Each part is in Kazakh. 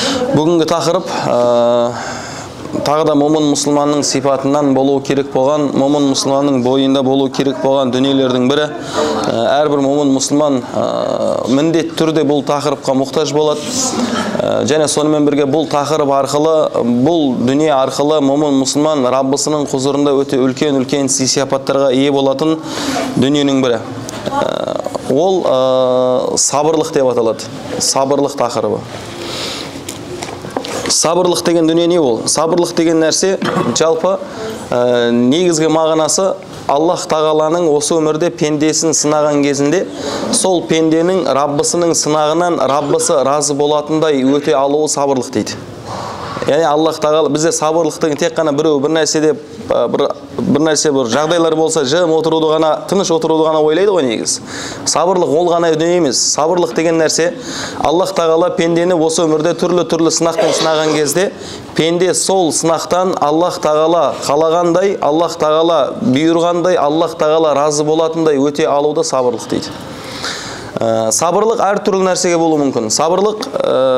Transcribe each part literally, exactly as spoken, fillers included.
Бүгінгі тақырып тағы да момын мұсылманның сипатынан болу керек болған, момын мұсылманның бойында болу керек болған дүниелердің бірі. Әрбір момын мұсылман міндет түрде бұл тақырыпқа мұқтаж болады. Және сонымен бірге бұл тақырып арқылы, бұл дүние арқылы момын мұсылман Раббысының құзырында өте үлкен-үлкен сипаттарға ие болатын дүниенің бірі. Ол сабырлық деп аталады. Сабырлық тақырыбы. Сабырлық деген дүние не ол? Сабырлық деген нәрсе жалпы негізгі мағынасы Аллах тағаланың осы өмірде пендесін сынаған кезінде сол пенденің Раббысының сынағынан Раббысы разы болатындай өте алуы сабырлық дейді. Яғни Аллах тағала бізде сабырлықтың тек қана біреу бір нәрседе бір бір нәрсе бір жағдайлар болса жым отыруды ғана, тыныш отыруды ғана ойлайды ғой негіз. Сабырлық ол ғана дүние емес. Сабырлық деген нәрсе Аллах тағала пендені осы өмірде түрлі-түрлі сынақпен сынаған кезде пенде сол сынақтан Аллах тағала қалағандай, Аллах тағала бұйырғандай, Аллах тағала разы болатындай өте алуды сабырлық дейді. Сабырлық әр түрлі нәрсеге болуы мүмкін. Сабырлық,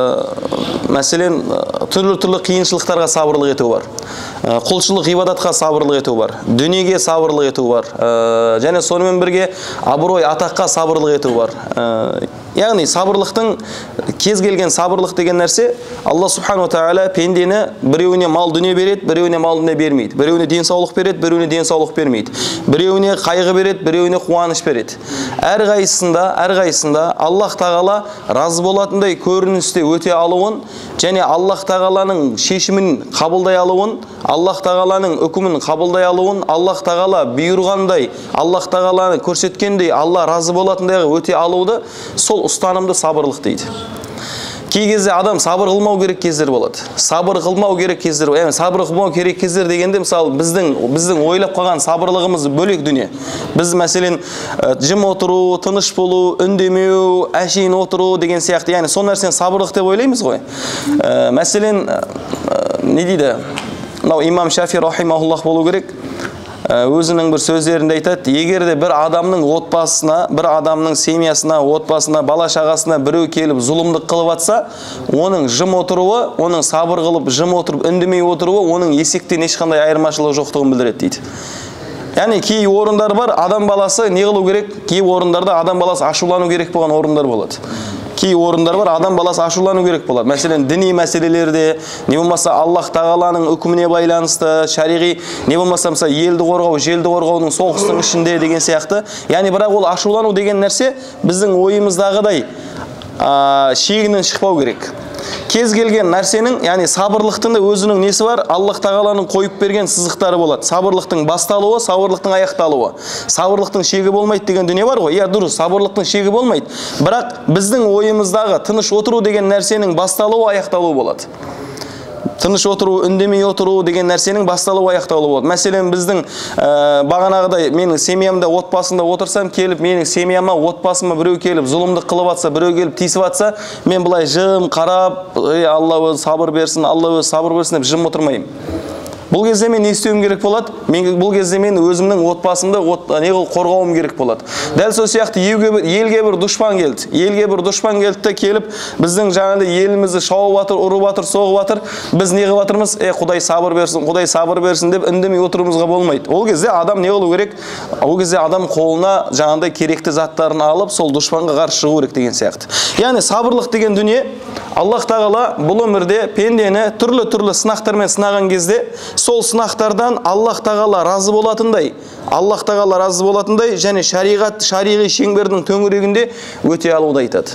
мәселен, түрлі-түрлі қиыншылықтарға сабырлық ету бар. Құлшылық ибадатқа сабырлық ету бар. Дүниеге сабырлық ету бар. Және сонымен бірге абырой атаққа сабырлық ету бар. Яғни сабырлықтың кез келген сабырлық деген нәрсе Алла субхану тағала пендені біреуіне мал дүние береді, біреуіне мал дүние бермейді. Біреуіне денсаулық береді, біреуіне денсаулық бермейді. Біреуіне қайғы береді, біреуіне қуаныш береді. Әрқайсысында, әрқайсысында Аллах тағала разы болатындай көріністе өте алуын және Аллах тағаланың шешімін қабылдай алуын, Аллах тағаланың үкімін қабылдай алуын, Аллах тағала бұйырғандай, Аллах тағаланы көрсеткендей Алла разы болатындай өте алуды сол ұстанымды сабырлық дейді. Кей кезде адам сабыр қылмау керек кездер болады. Сабыр қылмау керек кездер. Яғни сабыр қылмау керек кездер дегенде мысалы біздің біздің ойлап қалған сабырлығымыз бөлек дүние. Біз мәселен жым отыру, тыныш болу, үндемеу, әшейін отыру деген сияқты. Яғни сол нәрсені сабырлық деп ойлаймыз ғой. Мәселен не дейді? Мынау имам Шафи рахимахуллах болу керек. Өзінің бір сөздерінде айтады, егер де бір адамның отбасына, бір адамның семьясына, отбасына, бала шағасына біреу келіп зұлымдық қылып атса, оның жым отыруы, оның сабыр қылып жым отырып үндемей отыруы, оның есектен ешқандай айырмашылығы жоқтығын білдіреді дейді. Яғни кей орындар бар, адам баласы не қылу керек, кей орындарда адам баласы ашулану керек болған орындар болады. Кей орындар бар, адам баласы ашулану керек болады. Мәселен, діни мәселелерде, не болмаса Аллах тағаланың үкіміне байланысты, шариғи, не болмаса мысалы елді қорғау, желді қорғаудың соғыстың ішінде деген сияқты. Яғни бірақ ол ашулану деген нәрсе біздің ойымыздағыдай шегінен шықпау керек. Кез келген нәрсенің, яғни сабырлықтың да өзінің несі бар, Аллах тағаланың қойып берген сызықтары болады. Сабырлықтың басталуы, сабырлықтың аяқталуы. Сабырлықтың шегі болмайды деген дүние бар ғой. Иә, дұрыс, сабырлықтың шегі болмайды. Бірақ біздің ойымыздағы тыныш отыру деген нәрсенің басталуы, аяқталуы болады. Тыныш отыру, үндемей отыру деген нәрсенің басталуы, аяқталуы болады. Мәселен, біздің бағанағыдай менің семьямда, отбасында отырсам, келіп менің семьяма, отбасыма біреу келіп зұлымдық қылып атса, біреу келіп тиісіп атса, мен былай жым қарап, Алла өзі сабыр берсін, Алла өзі сабыр берсін деп жым отырмаймын. Бұл кезде мен не істеуім керек болады? Мен бұл кезде мен өзімнің отбасымды не қорғауым керек болады. Дәл сол сияқты елге бір дұшпан келді. Елге бір дұшпан келді де келіп, біздің жаңағыда елімізді шауып жатыр, ұрып жатыр, соғып жатыр. Біз не қылып жатырмыз? Е, Құдай сабыр берсін, Құдай сабыр берсін деп үндемей отыруымызға болмайды. Ол кезде адам не қылу керек? Ол кезде адам қолына жаңағыдай керекті заттарын алып, сол дұшпанға қарсы шығу керек деген сияқты. Яғни сабырлық деген дүние Аллах тағала бұл өмірде пендені түрлі-түрлі сынақтармен сынаған кезде сол сынақтардан Аллах тағала разы болатындай, Аллах тағала разы болатындай және шариғат, шариғи шеңбердің төңірегінде өте алуды айтады.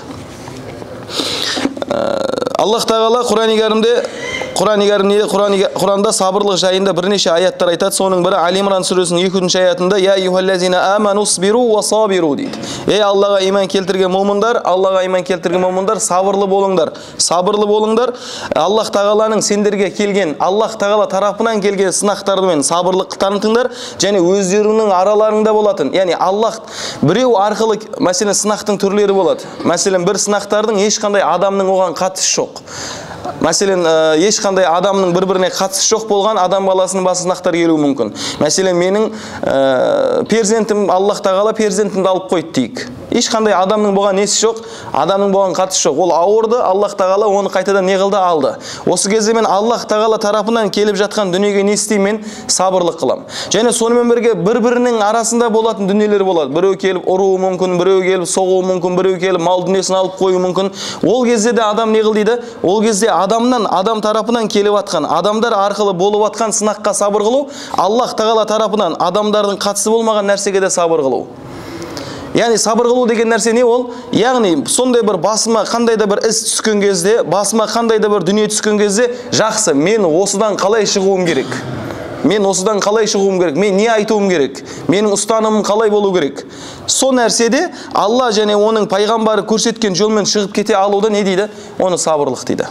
Аллах тағала Құран-ы Кәрімде Құранда сабырлық жайында бірнеше аяттар айтады. Соның бірі Али Имран сүресінің екінші аятында «Я юхаллазина аману сбиру ва сабиру» дейді. Ей Аллаға иман келтірген момындар, Аллаға иман келтірген момындар, сабырлы болыңдар, сабырлы болыңдар. Аллах тағаланың сендерге келген, Аллах тағала тарапынан келген сынақтармен сабырлық танытыңдар және өздерінің араларында болатын. Яғни Аллах біреу арқылы, мәселен, сынақтың түрлері болады. Мәселен, бір сынақтардың ешқандай адамның оған қатысы жоқ. Мәселен, ешқандай адамның бір-біріне қатысы жоқ болған адам баласының басына сынақтар келуі мүмкін. Мәселен, менің перзентім, Аллах тағала перзентімді алып қойды дейік. Ешқандай адамның болған несі жоқ, адамның болған қатысы жоқ. Ол ауырды, Аллах тағала оны қайтадан не қылды, алды. Осы кезде мен Аллах тағала тарапынан келіп жатқан дүниеге не істеймін? Сабырлық қылам. Және сонымен бірге бір-бірінің арасында болатын дүниелер болады. Біреу келіп ұруы мүмкін, біреу келіп соғуы мүмкін, біреу келіп мал дүниесін алып қоюы мүмкін. Ол кезде де адам не қыл дейді? Ол кезде адамнан, адам тарапынан келіп жатқан, адамдар арқылы болып жатқан сынаққа сабыр қылу, Аллах тағала тарапынан адамдардың қатысы болмаған нәрсеге де сабыр қылу. Яғни сабыр қылу деген нәрсе не ол? Яғни сондай бір басыма қандай да бір іс түскен кезде, басыма қандай да бір дүние түскен кезде, жақсы, мен осыдан қалай шығуым керек? Мен осыдан қалай шығуым керек? Мен не айтуым керек? Менің ұстанымым қалай болу керек? Со нәрседе Алла және оның пайғамбары көрсеткен жолмен шығып кете алуды не дейді? Оны сабырлық дейді.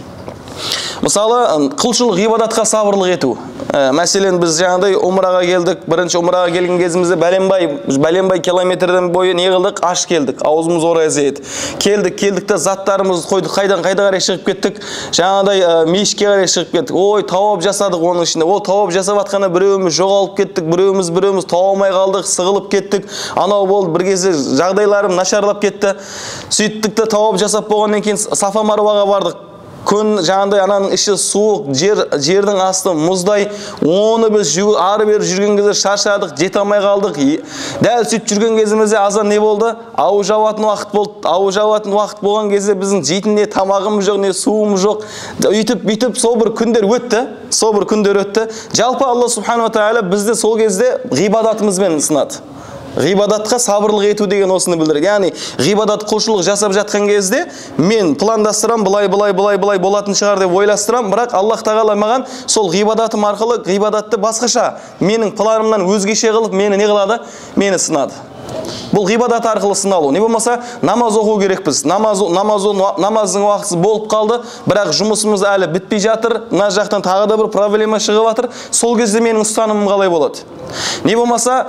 Мысалы, құлшылық ғибадатқа сабырлық ету. Ә, мәселен, біз жаңағыдай умраға келдік. Бірінші умраға келген кезімізде бәленбай, бәленбай километрден бойы не қылдық? Аш келдік. Аузымыз ораза еді. Келдік, келдік та заттарымызды қойдық. Қайдан қайда қарай шығып кеттік? Жаңағыдай ә, мешітке қарай шығып кеттік. Ой, тауап жасадық оның ішінде. Ол тауап жасап жатқанда біреуіміз жоғалып кеттік, біреуіміз біреуіміз тауа алмай қалдық, сығылып кеттік. Анау болды, бір кезде жағдайларым нашарлап кетті. Сөйттік те тауап жасап болғаннан кейін Сафа Марваға бардық. Күн жаңағыдай ананың іші суық, жер, жердің асты мұздай, оны біз ары бері жүрген кезде шаршадық, жете алмай қалдық. Дәл сөйтіп жүрген кезімізде азан не болды? Ауыз жауатын уақыт болды. Ауыз жауатын уақыт болған кезде біздің жейтін не тамағымыз жоқ, не суымыз жоқ. Үйтіп, бүйтіп сол бір күндер өтті. Сол бір күндер өтті. Жалпы Алла субханала тағала бізді сол кезде ғибадатымызбен сынады. Ғибадатқа сабырлық ету деген осыны білдіреді. Яғни ғибадат құлшылық жасап жатқан кезде мен пландастырам, былай былай былай былай болатын шығар деп ойластырам, бірақ Аллах тағала маған сол ғибадатым арқылы ғибадатты басқаша, менің планымнан өзгеше қылып мені не қылады? Мені сынады. Бұл ғибадат арқылы сыналу. Не болмаса намаз оқу керекпіз. Намаз, намаз, намаздың уақыты болып қалды, бірақ жұмысымыз әлі бітпей жатыр. Мына жақтан тағы да бір проблема шығып жатыр. Сол кезде менің ұстанымым қалай болады? Не болмаса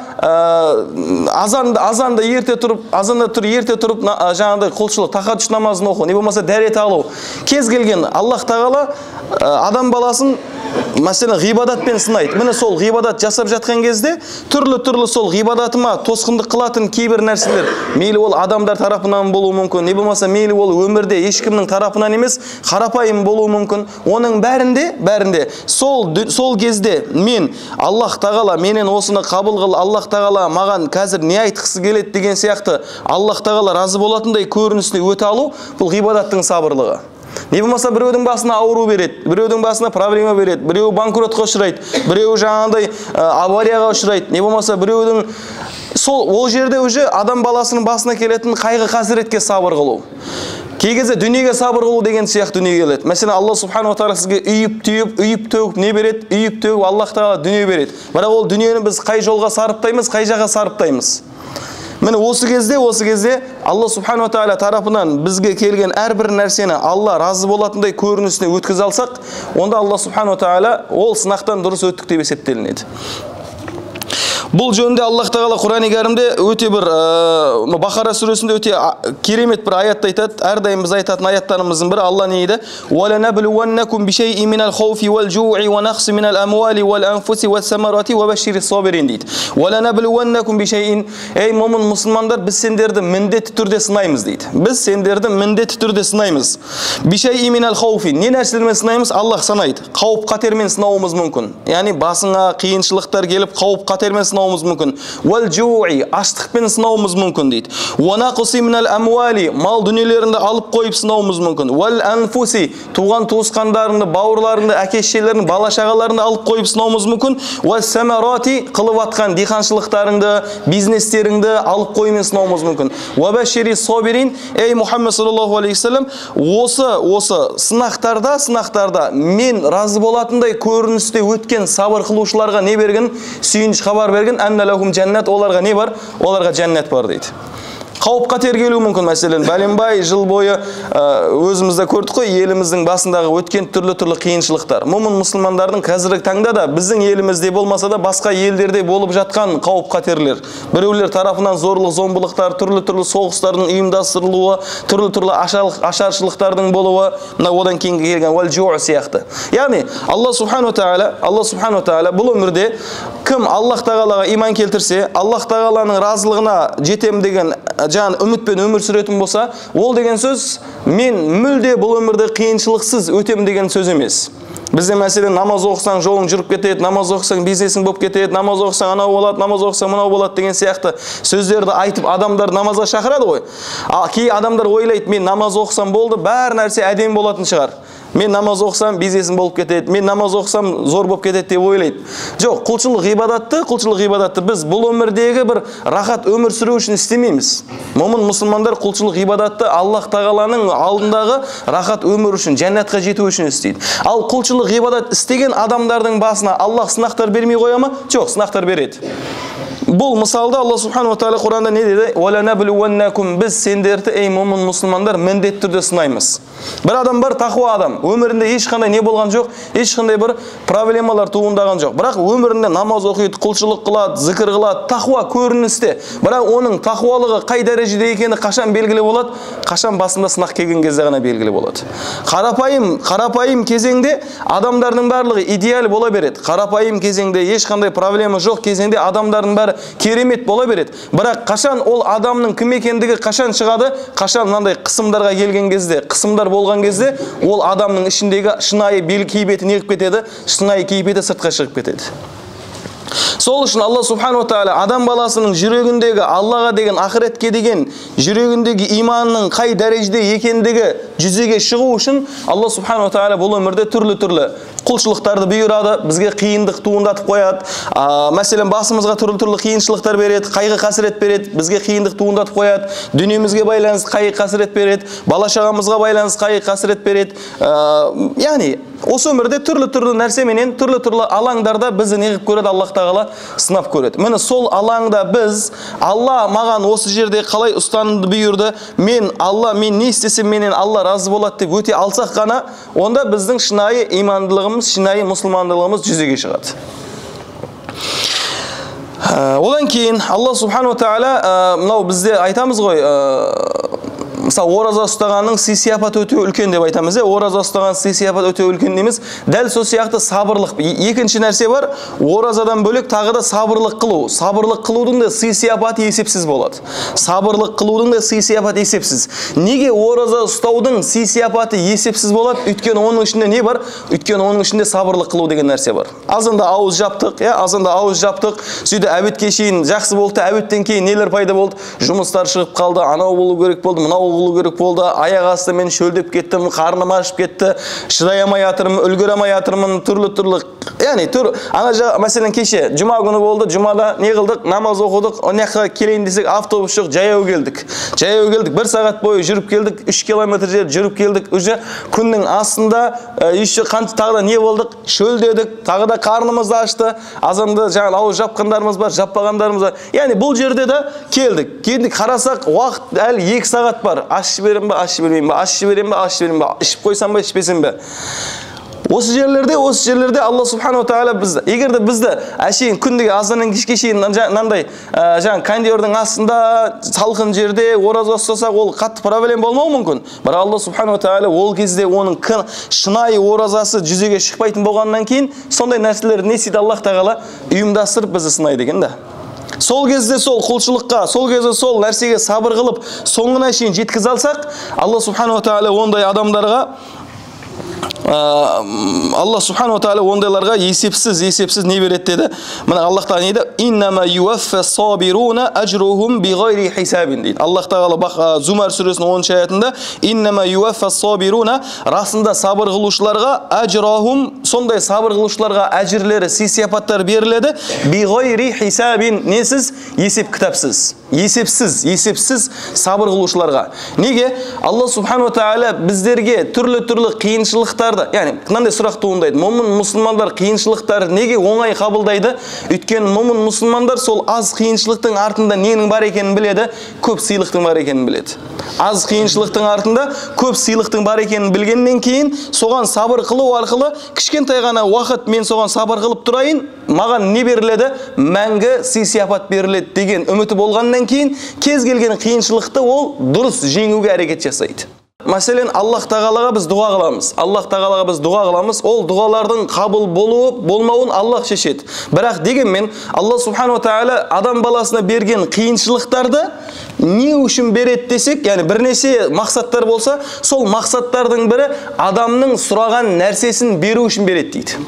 азанды азанды ерте тұрып, азанда тұр ерте тұрып жаңағыдай құлшылық тахаджуд намазын оқу. Не болмаса дәрет алу. Кез келген Аллах тағала адам баласын мәселен ғибадатпен сынайды. Міне сол ғибадат жасап жатқан кезде түрлі-түрлі сол ғибадатыма тосқындық қылатын кейбір нәрселер, мейлі ол адамдар тарапынан болуы мүмкін, не болмаса мейлі ол өмірде ешкімнің тарапынан емес, қарапайым болуы мүмкін. Оның бәрінде, бәрінде сол сол кезде мен Аллах тағала менен осыны қабыл қыл, Аллах тағала маған қазір не айтқысы келеді деген сияқты Аллах тағала разы болатындай көрінісіне өте алу, бұл ғибадаттың сабырлығы. Не болмаса біреудің басына ауру береді, біреудің басына проблема береді, біреу банкротқа ұшырайды, біреу жаңағыдай аварияға ұшырайды, не болмаса біреудің сол ол жерде уже адам баласының басына келетін қайғы қасіретке сабыр қылу. Кей кезде дүниеге сабыр қылу деген сияқты дүние келеді. Мәселен, Алла субханала тағала сізге үйіп түйіп, үйіп төгіп не береді? Үйіп төгіп Аллах тағала дүние береді. Бірақ ол дүниені біз қай жолға сарыптаймыз, қай жаққа сарыптаймыз? Міне осы кезде, осы кезде Алла субханала тағала тарапынан бізге келген әрбір нәрсені Алла разы болатындай көрінісіне өткізе алсақ, онда Алла субханала тағала ол сынақтан дұрыс өттік деп есептелінеді. Бұл жөнінде Аллах тағала Құран-ы Кәрімде өте бір Бақара сүресінде өте керемет бір аятты айтады. Әрдайым біз айтатын аяттарымыздың бірі Алла не дейді? وَلَنَبْلُوَنَّكُمْ بِشَيْءٍ مِنَ الْخَوْفِ وَالْجُوعِ وَنَقْصٍ مِنَ الْأَمْوَالِ وَالْأَنْفُسِ وَالثَّمَرَاتِ وَبَشِّرِ الصَّابِرِينَ дейді. وَلَنَبْلُوَنَّكُمْ بِشَيْءٍ Ей момын мұсылмандар, біз сендерді міндетті түрде сынаймыз дейді. Біз сендерді міндетті түрде сынаймыз. بِشَيْءٍ مِنَ الْخَوْفِ Не нәрселермен сынаймыз? Аллах санайды. Қауіп қатермен сынауымыз мүмкін. Яғни басыңа қиыншылықтар келіп, қауіп қатермен сынауымыз мүмкін. Уәл-жуи аштықпен сынауымыз мүмкін дейді. Уанақуси минал амуали мал дүниелеріңді алып қойып сынауымыз мүмкін. Уәл-анфуси туған туысқандарыңды, бауырларыңды, әке-шешелеріңді, бала-шағаларыңды алып қойып сынауымыз мүмкін. Уәс-самарати қылып атқан диханшылықтарыңды, бизнестеріңді алып қоймен сынауымыз мүмкін. Уәбашири собирин ей Мұхаммед саллаллаху алейхи вассалам, осы осы сынақтарда, сынақтарда мен разы болатындай көріністе өткен сабыр қылушыларға не берген? Сүйініш хабар берген, әннәләхум жәннат, оларға не бар? Оларға жәннат бар дейді. Қауіп қатер келуі мүмкін. Мәселен, бәленбай жыл бойы өзімізді көрдік қой, еліміздің басындағы өткен түрлі-түрлі қиыншылықтар. Момын мұсылмандардың қазіргі таңда да біздің елімізде болмаса да басқа елдерде болып жатқан қауіп қатерлер. Біреулер тарапынан зорлық, зомбылықтар, түрлі-түрлі соғыстардың ұйымдастырылуы, түрлі-түрлі ашаршылықтардың болуы, мына одан кейінгі келген уәл-жуъ сияқты. Яғни Алла субхану тағала, Алла субхану тағала бұл өмірде кім Аллах тағалаға иман келтірсе, Аллах тағаланың разылығына жетем деген жаңа үмітпен өмір сүретін болса, ол деген сөз мен мүлде бұл өмірді қиыншылықсыз өтем деген сөз емес. Бізде мәселен намаз оқысаң жолың жүріп кетеді, намаз оқысаң бизнесің болып кетеді, намаз оқысаң анау болады, намаз оқысаң мынау болады деген сияқты сөздерді айтып адамдар намазға шақырады ғой. А кей адамдар ойлайды, мен намаз оқысам болды, бәр нәрсе әдемі болатын шығар. Мен намаз оқысам бизнесім болып кетеді, мен намаз оқысам зор болып кетеді деп ойлайды. Жоқ, құлшылық ғибадатты, құлшылық ғибадатты біз бұл өмірдегі бір рахат өмір сүру үшін істемейміз. Момын мұсылмандар құлшылық ғибадатты Аллах тағаланың алдындағы рахат өмір үшін, жәннатқа жету үшін істейді. Ал құлшылық ғибадат істеген адамдардың басына Аллах сынақтар бермей қоя ма? Жоқ, сынақтар береді. Бұл мысалда Алла Субхану Тағала Құранда не деді? «Уәләнәбілуәннәкум» біз сендерді, ей момын мұсылмандар, міндетті түрде сынаймыз. Бір адам бар, тақуа адам. Өмірінде ешқандай не болған жоқ, ешқандай бір проблемалар туындаған жоқ. Бірақ өмірінде намаз оқиды, құлшылық қылады, зікір қылады, тақуа көріністе. Бірақ оның тақуалығы қай дәрежеде екені қашан белгілі болады? Қашан басында сынақ келген кезде ғана белгілі болады. Қарапайым, қарапайым кезеңде адамдардың барлығы идеал бола береді. Қарапайым кезеңде ешқандай проблема жоқ кезеңде адамдардың бәрі керемет бола береді. Бірақ қашан ол адамның кім екендігі қашан шығады? Қашан мынандай қысымдарға келген кезде, қысымдар болған кезде, ол адамның ішіндегі шынайы бел кейбеті неғып кетеді? Шынайы кейбеті сыртқа шығып кетеді. Сол үшін Алла Субхану Тағала адам баласының жүрегіндегі Аллаға деген, ақыретке деген жүрегіндегі иманның қай дәрежеде екендігі жүзеге шығу үшін Алла Субхану Тағала бұл өмірде түрлі-түрлі құлшылықтарды бұйырады, бізге қиындық туындатып қояды. А, мәселен, басымызға түрлі-түрлі қиыншылықтар береді, қайғы қасірет береді, бізге қиындық туындатып қояды. Дүниемізге байланысты қайғы қасірет береді, бала-шағамызға байланысты қайғы қасірет береді. А, яғни осы өмірде түрлі-түрлі нәрсеменен, түрлі-түрлі алаңдарда бізді неғып көреді? Аллах Тағала сынап көреді. Міне сол алаңда біз, Алла маған осы жерде қалай ұстанымды бұйырды, мен Алла, мен не істесем менен Алла разы болады деп өте алсақ қана, онда біздің шынайы имандылығымыз, шынайы мұсылмандылығымыз жүзеге шығады. Одан кейін Алла Субхану Тағала мынау бізде айтамыз ғой, мысалы ораза ұстағанның сый-сияпаты өте үлкен деп айтамыз. Ораза ұстаған сый-сияпаты өте үлкен дейміз. Дәл сол сияқты сабырлық. Екінші нәрсе бар, оразадан бөлек тағы да сабырлық қылу. Сабырлық қылудың да сый-сияпаты есепсіз болады. Сабырлық қылудың да сый-сияпаты есепсіз. Неге ораза ұстаудың сый-сияпаты есепсіз болады? Өйткені оның ішінде не бар? Өйткені оның ішінде сабырлық қылу деген нәрсе бар. Азында ауыз жаптық, я, азында ауыз жаптық. Сөйді әбетке шейін жақсы болды, әбеттен кейін нелер пайда болды? Жұмыстар шығып қалды, анау болу керек болды, мынау болу керек болды, аяқ асты мен шөлдеп кеттім, қарным ашып кетті, шыдай алмай жатырмын, үлгере алмай жатырмын, түрлі-түрлі. Яғни түр, ана жа, мәселен кеше жұма күні болды, жұмада не қылдық? Намаз оқыдық, оняққа келейін десек автобус жоқ, жаяу келдік. Жаяу келдік, бір сағат бойы жүріп келдік, үш километр жер жүріп келдік. Уже күннің астында еще қанша тағы да не болдық? Шөлдедік, тағы да қарнымызды ашты. Азанда жаңа ауыз жапқандарымыз бар, жаппағандарымыз бар. Яғни бұл жерде де келдік. Келдік, қарасақ, уақыт әлі екі сағат бар. Ашып берем бе, ашып бермеймін бе, ашып берем бе, ашып бермеймін бе, ішіп қойсам ба, ішпесем бе. Осы жерлерде, осы жерлерде Алла Субхану Тағала бізді, егер де бізді әшейін күндегі азаннан кешке шейін мынандай жаңа кондердің астында салқын жерде ораза ұстасақ, ол қатты проблема болмауы мүмкін. Бірақ Алла Субхану Тағала ол кезде оның шынайы оразасы жүзеге шықпайтын болғаннан кейін сондай нәрселер не істейді? Аллах Тағала ұйымдастырып бізді сынайды екен да. Сол кезде сол құлшылыққа, сол кезде сол нәрсеге сабыр қылып, соңына шейін жеткізе алсақ, Алла Субхану Тағала ондай адамдарға Алла Субхану Тағала ондайларға есепсіз, есепсіз не береді деді. Мына Аллах Тағала не дейді? Иннама юаффа сабируна ажрухум биғайри хисабин дейді. Аллах Тағала Зумар сүресінің оныншы аятында иннама юаффа сабируна, расында сабыр қылушыларға ажрахум, сондай сабыр қылушыларға әжірлері, сый-сияпаттар беріледі. Биғайри хисабин, несіз? Есеп кітапсыз. Есепсіз, есепсіз сабыр қылушыларға. Неге? Алла Субхану Тағала біздерге түрлі-түрлі қиыншылықтарды, яғни мынандай сұрақ туындайды. Момын мұсылмандар қиыншылықтар неге оңай қабылдайды? Өйткені момын мұсылмандар сол аз қиыншылықтың артында ненің бар екенін біледі, көп сыйлықтың бар екенін біледі. Аз қиыншылықтың артында көп сыйлықтың бар екенін білгеннен кейін соған сабыр қылу арқылы кішкентай ғана уақыт мен соған сабыр қылып тұрайын, маған не беріледі? Мәңгі сый-сияпат беріледі деген үміті болғаннан кейін кез келген қиыншылықты ол дұрыс жеңуге әрекет жасайды. Мәселен, Аллах тағалаға біз дұға қыламыз. Аллах тағалаға біз дұға қыламыз. Ол дұғалардың қабыл болуы, болмауын Аллах шешеді. Бірақ дегенмен, Алла субхану тағала адам баласына берген қиыншылықтарды не үшін береді десек, яғни бірнеше мақсаттар болса, сол мақсаттардың бірі адамның сұраған нәрсесін беру үшін береді дейді.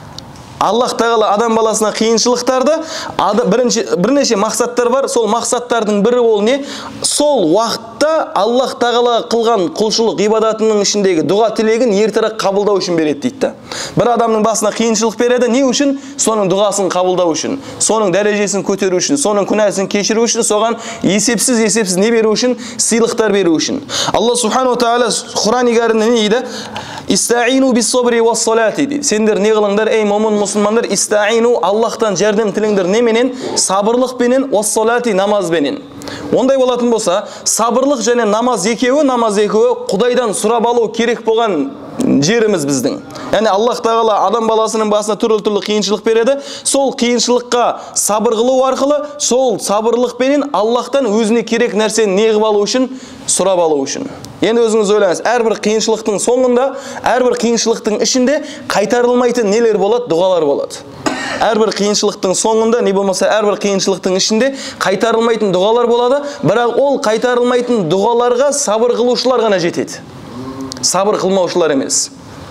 Аллах тағала адам баласына қиыншылықтарды бірінші, бірнеше мақсаттар бар. Сол мақсаттардың бірі ол не? Сол уақытта Аллах тағала қылған құлшылық ибадатының ішіндегі дұға тілегін ертерек қабылдау үшін береді дейді. Бір адамның басына қиыншылық береді, не үшін? Соның дұғасын қабылдау үшін, соның дәрежесін көтеру үшін, соның күнәсін кешіру үшін, соған есепсіз есепсіз не беру үшін? Сыйлықтар беру үшін. Алла субхану тағала Құран кәрімде не дейді? Истаину бис-собри уас-салати дейді. Сендер не қылыңдар, ей момын мұсылмандар, истаину, Аллахтан жәрдем тіліңдер неменен? Сабырлықпенен, уас-салати, намазбенен. Ондай болатын болса, сабырлық және намаз екеуі, намаз екеуі Құдайдан сұрап алу керек болған жеріміз біздің. Яғни Аллах тағала адам баласының басына түрлі-түрлі қиыншылық береді. Сол қиыншылыққа сабыр қылу арқылы, сол сабырлықпенен Аллахтан өзіне керек нәрсені не қылып алу үшін? Сұрап алу үшін. Енді өзіңіз ойлаңыз, әрбір қиыншылықтың соңында, әрбір қиыншылықтың ішінде қайтарылмайтын нелер болады? Дұғалар болады. Әрбір қиыншылықтың соңында, не болмаса әрбір қиыншылықтың ішінде қайтарылмайтын дұғалар болады, бірақ ол қайтарылмайтын дұғаларға сабыр қылушылар ғана жетеді. Сабыр қылмаушылар емес.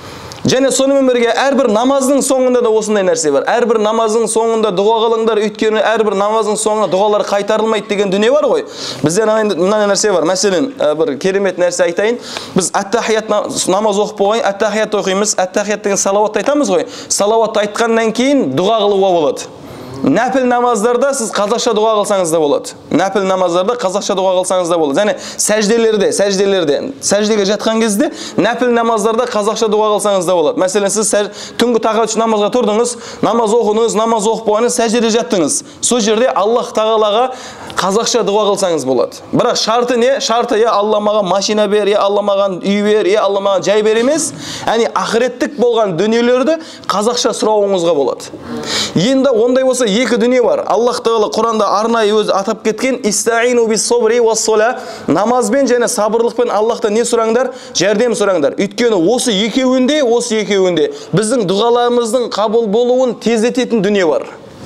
Және сонымен бірге әрбір намаздың соңында да осындай нәрсе бар. Әрбір намаздың соңында дұға қылыңдар, өйткені әрбір намаздың соңында дұғалар қайтарылмайды деген дүние бар ғой. Бізде мынандай нәрсе бар. Мәселен, бір керемет нәрсе айтайын. Біз ат-тахият намаз оқып болғаннан ат-тахият оқимыз. Ат-тахият деген салауатты айтамыз ғой. Салауатты айтқаннан кейін дұға қылуға болады. Нәпіл намаздарда сіз қазақша дұға қылсаңыз да болады. Нәпіл намаздарда қазақша дұға қылсаңыз да болады. Және сәжделерде, сәжделерде, сәждеге жатқан кезде нәпіл намаздарда қазақша дұға қылсаңыз да болады. Мәселен, сіз сәж... түнгі тағат намазға тұрдыңыз, намаз оқыңыз, намаз оқып болғаннан сәждеде жаттыңыз. Сол жерде Аллах тағалаға қазақша дұға қылсаңыз болады. Бірақ шарты не? Шарты я Алла маған машина бер, я Алла маған үй бер, я Алла маған жай бер емес. Яғни ақыреттік болған дүниелерді қазақша сұрауыңызға болады. Енді ондай болса екі дүние бар. Аллах тағала Құранда арнайы өзі атап кеткен истаину бис-собри уас-сола, намазбен және сабырлықпен Аллахтан не сұраңдар? Жәрдем сұраңдар. Өйткені осы екеуінде, осы екеуінде біздің дұғаларымыздың қабыл болуын тездететін дүние бар.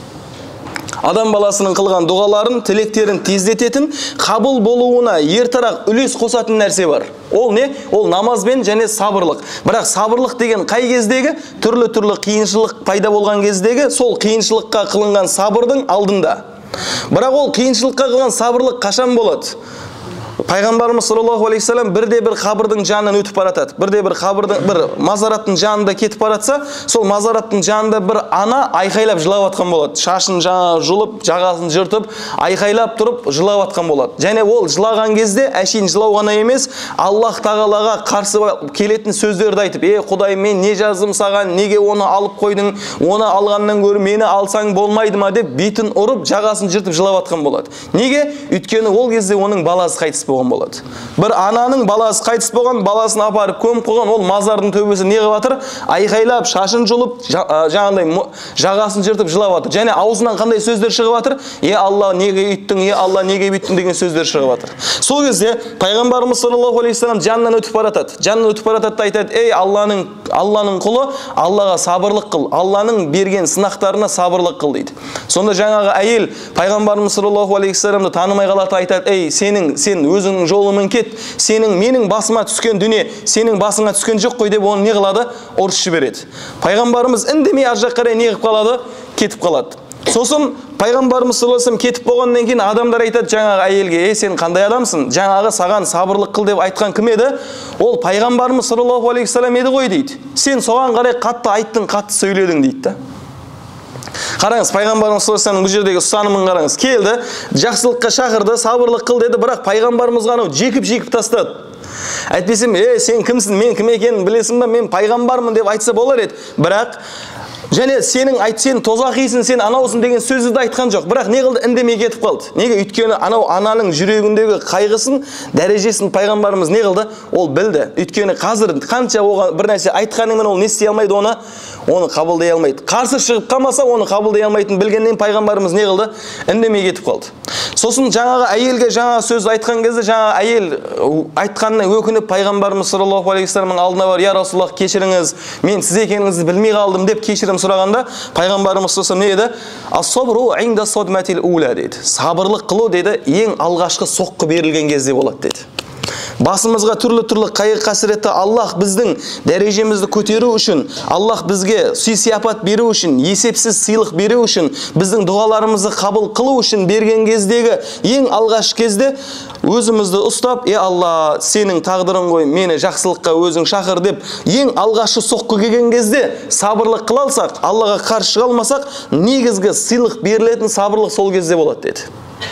Адам баласының қылған дұғаларын, тілектерін тездететін, қабыл болуына ертерек үлес қосатын нәрсе бар. Ол не? Ол намазбен және сабырлық. Бірақ сабырлық деген қай кездегі? Түрлі-түрлі қиыншылық пайда болған кездегі, сол қиыншылыққа қылынған сабырдың алдында. Бірақ ол қиыншылыққа қылған сабырлық қашан болады? Пайғамбарымыз саллаллаху алейхи вассалам бірде бір қабірдің жанынан өтіп баратады. Бірде бір қабірдің, бір мазараттың жанында кетіп баратса, сол мазараттың жанында бір ана айқайлап жылап атқан болады. Шашын жаңа жұлып, жағасын жыртып, айқайлап тұрып жылап атқан болады. Және ол жылаған кезде әшейін жылау ғана емес, Аллах тағалаға қарсы келетін сөздерді айтып, "Ей Құдай, мен не жаздым саған? Неге оны алып қойдың? Оны алғаннан гөрі мені алсаң болмайды ма?" деп бетін ұрып, жағасын жыртып жылап атқан болады. Неге? Өйткені ол кезде оның баласы қайтыс болған болады. Бір ананың баласы қайтыс болған, баласын апарып көміп қойған, ол мазардың төбесі не қылып жатыр? Айқайлап, шашын жұлып, жаңағындай жағасын жыртып жылап жатыр. Және аузынан қандай сөздер шығып жатыр? "Е Алла, неге үйттің? Е Алла, неге үйттің?" деген сөздер шығып жатыр. Сол кезде пайғамбарымыз саллаллаху алейхи вассалам жанынан өтіп баратады. Жанынан өтіп баратады да айтады: "Ей Алланың Алланың құлы, Аллаға сабырлық қыл. Алланың берген сынақтарына сабырлық қыл" дейді. Сонда жаңағы әйел пайғамбарымыз саллаллаху алейхи вассаламды танымай қалады, айтады: "Ей, сенің сен өзіңнің жолымен кет. Сенің менің басыма түскен дүние, сенің басыңа түскен жоқ қой" деп оны не қылады? Ұрыс жібереді. Пайғамбарымыз үндемей ар жаққа қарай не қылып қалады? Кетіп қалады. Сосын пайғамбарымыз саллаллаху алейхи вассалам кетіп болғаннан кейін адамдар айтады жаңағы әйелге: "Ей, сен қандай адамсың? Жаңағы саған сабырлық қыл деп айтқан кім еді?" "Ол пайғамбарымыз саллаллаху алейхи вассалам еді ғой" дейді. "Сен соған қарай қатты айттың, қатты сөйледің" дейді да. Қараңыз, пайғамбарымыз саллаллаху алейхи вассалам бұл жердегі ұстанымын қараңыз. Келді, жақсылыққа шақырды, сабырлық қыл деді, бірақ пайғамбарымызға анау жекіп-жекіп тастады. Әйтпесем, "Е, сен кімсің? Мен кім екенін білесің ба? Мен пайғамбармын" деп айтса болар еді. Бірақ және сенің айт, сен тозақисың, сен анаусың деген сөзді де айтқан жоқ. Бірақ не қылды? Үндемей кетіп қалды. Неге? Өйткені анау ананың жүрегіндегі қайғысын, дәрежесін пайғамбарымыз не қылды? Ол білді. Өйткені қазір қанша оған бір нәрсе айтқанымен ол не істей алмайды, оны оны қабылдай алмайды. Қарсы шығып қалмаса, оны қабылдай алмайтынын білгеннен пайғамбарымыз не қылды? Үндемей кетіп қалды. Сосын жаңағы әйелге жаңа сөз айтқан кезде жаңа әйел айтқанына өкініп пайғамбарымыз саллаллаху алейхи вассаламның алдына бар, я Расулаллах, кешіріңіз, мен сіз екеніңізді білмей қалдым деп кешірім сұрағанда, пайғамбарымыз саллаллаху алейхи вассалам не деді? Ас-сабру инда садматил ула деді. Сабырлық қылу деді, ең алғашқы соққы берілген кезде болады деді. Басымызға түрлі-түрлі қайғы қасіретті Аллах біздің дәрежемізді көтеру үшін, Аллах бізге сый-сияпат беру үшін, есепсіз сыйлық беру үшін, біздің дұғаларымызды қабыл қылу үшін берген кездегі ең алғаш кезде өзімізді ұстап, е Алла, сенің тағдырың ғой, мені жақсылыққа өзің шақыр деп, ең алғашы соққы келген кезде сабырлық қыла алсақ, Аллаға қарсы шыға алмасақ, негізгі сыйлық берілетін сабырлық сол кезде болады деді.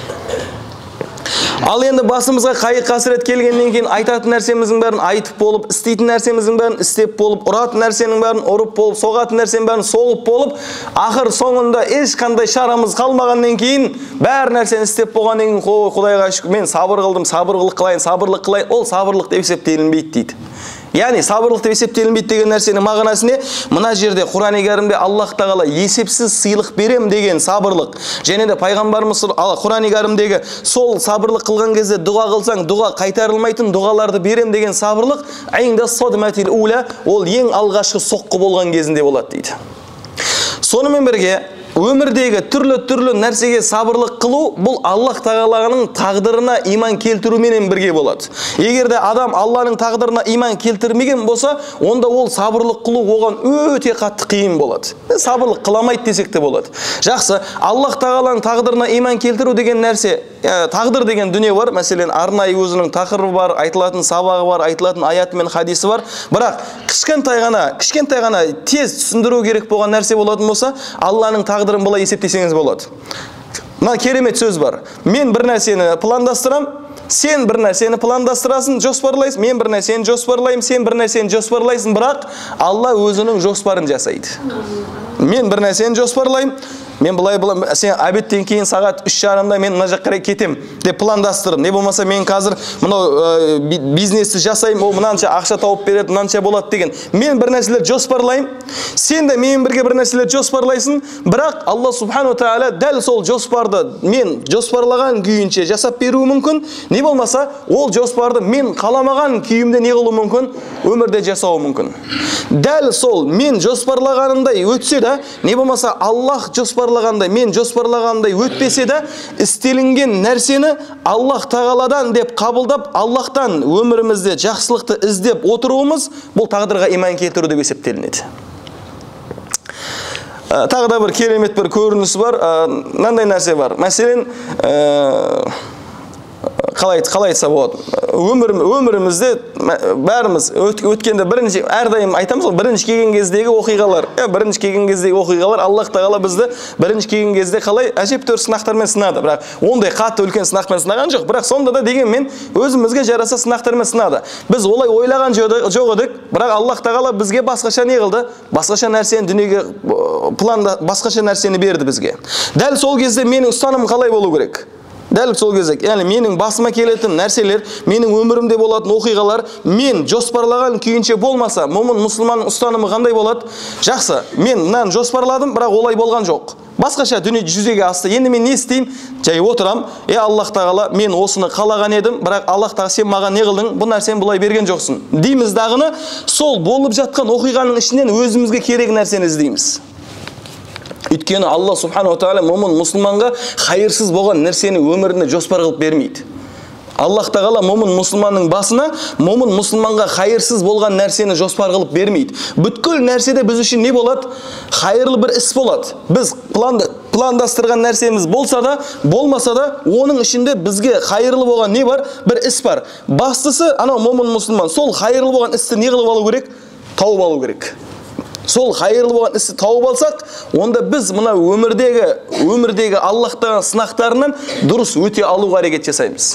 Ал енді басымызға қайғы қасірет келгеннен кейін айтатын нәрсеміздің бәрін айтып болып, істейтін нәрсеміздің бәрін істеп болып, ұратын нәрсенің бәрін ұрып болып, соғатын нәрсенің бәрін соғып болып, ақыр соңында ешқандай шарамыз қалмағаннан кейін, бәр нәрсені істеп болғаннан кейін, Құдайға шүкір, мен сабыр қылдым, сабырлық қылайын, сабырлық қылайын, ол сабырлық деп есептелінбейді дейді. Яғни сабырлық деп есептелінбейді деген нәрсенің мағынасы не? Мына жерде Құран-ы Кәрімде Аллах тағала есепсіз сыйлық берем деген сабырлық. Және де пайғамбарымыз Құран-ы Кәрімдегі сол сабырлық қылған кезде дұға қылсаң, дұға қайтарылмайтын дұғаларды берем деген сабырлық, инда садматил ула, ол ең алғашқы соққы болған кезінде болады дейді. Сонымен бірге өмірдегі түрлі-түрлі нәрсеге сабырлық қылу, бұл Аллах тағаланың тағдырына иман келтіруменен бірге болады. Егер де адам Алланың тағдырына иман келтірмеген болса, онда ол сабырлық қылу оған өте қатты қиын болады. Сабырлық қыламайды десек те болады. Жақсы, Аллах тағаланың тағдырына иман келтіру деген нәрсе, тағдыр деген дүние бар. Мәселен, арнайы өзінің тақырыбы бар, айтылатын сабағы бар, айтылатын аяты мен хадисі бар. Бірақ кішкентай ғана, кішкентай ғана тез түсіндіру керек болған нәрсе болатын болса, Алланың тағдырын былай есептесеңіз болады. Мына керемет сөз бар. Мен бір нәрсені пландастырам, сен бір нәрсені пландастырасың, жоспарлайсың, мен бір нәрсені жоспарлайым, сен бір нәрсені жоспарлайсың, бірақ Алла өзінің жоспарын жасайды. Мен бір нәрсені жоспарлайым, мен былай былай, сен обедтен кейін сағат үш жарымда мен мына жаққа қарай кетем деп пландастырдым. Не болмаса мен қазір мынау бизнесті жасаймын, ол мынанша ақша тауып береді, мынанша болады деген. Мен бір нәрселер жоспарлайым, сен де мен бірге бір нәрселер жоспарлайсың, бірақ Алла субхану тағала дәл сол жоспарды мен жоспарлаған күйінше жасап беруі мүмкін. Не болмаса ол жоспарды мен қаламаған күйімде не қылуы мүмкін? Өмірде жасауы мүмкін. Дәл сол мен жоспарлағанымдай өтсе де, не болмаса Аллах жоспарлағандай, мен жоспарлағандай өтпесе де, істелінген нәрсені Аллах тағаладан деп қабылдап, Аллахтан өмірімізде жақсылықты іздеп отыруымыз, бұл тағдырға иман келтіру деп есептелінеді. Тағы да бір керемет бір көрінісі бар, мынандай нәрсе бар. Мәселен, қалай қалай айтса болады. Өмір өмірімізде бәріміз өткенде бірінші әрдайым айтамыз ғой, бірінші келген кездегі оқиғалар, бірінші келген кездегі оқиғалар Аллах тағала бізді бірінші келген кезде қалай әжептәуір сынақтармен сынады. Бірақ ондай қатты үлкен сынақпен сынаған жоқ, бірақ сонда да дегенмен өзімізге жараса сынақтармен сынады. Біз олай ойлаған жоқ едік, бірақ Аллах тағала бізге басқаша не қылды? Басқаша нәрсені дүниеге планда басқаша нәрсені берді бізге. Дәл сол кезде менің ұстанымым қалай болу керек? Дәл сол кезде, яғни менің басыма келетін нәрселер, менің өмірімде болатын оқиғалар, мен жоспарлаған күйінше болмаса, момын мұсылманның ұстанымы қандай болады? Жақсы, мен мынаны жоспарладым, бірақ олай болған жоқ. Басқаша дүние жүзеге асты. Енді мен не істеймін? Жай отырам. Е Аллах тағала, мен осыны қалаған едім, бірақ Аллах тағала сен маған не қылдың? Бұл нәрсені бұлай берген жоқсың. Дейміз дағыны, сол болып жатқан оқиғаның ішінен өзімізге керек нәрсені іздейміз. Өйткені Алла субхану тағала момын мұсылманға хайырсыз болған нәрсені өміріне жоспар қылып бермейді. Аллах тағала момын мұсылманның басына, момын мұсылманға хайырсыз болған нәрсені жоспар қылып бермейді. Бүткіл нәрседе біз үшін не болады? Хайырлы бір іс болады. Біз планды, пландастырған нәрсеміз болса да, болмаса да, оның ішінде бізге хайырлы болған не бар? Бір іс бар. Бастысы, анау момын мұсылман, сол хайырлы болған істі не қылып алу керек? Тауып алу керек. Сол хайырлы болған істі тауып алсақ, онда біз мына өмірдегі, өмірдегі Аллахтың сынақтарынан дұрыс өте алуға әрекет жасаймыз.